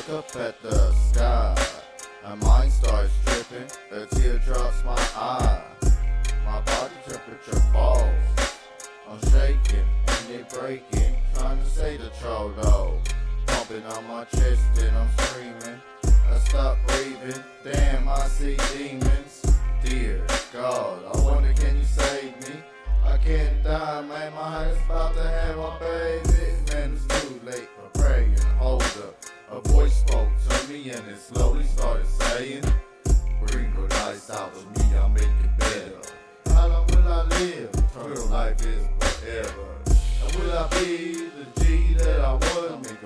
up at the sky, and mine starts dripping, a tear drops my eye. My body temperature falls, I'm shaking and it breaking, trying to say the cholo, pumping on my chest and I'm screaming. I stop breathing, damn, I see demons. Dear God, I wonder, can you save me? I can't die, man, my heart's about to have my baby. Man, it's too late for praying. Hold up, a voice spoke to me and it slowly started saying, bring your lights out to me, I'll make it better. How long will I live? Eternal life is forever. And will I be the G that I was?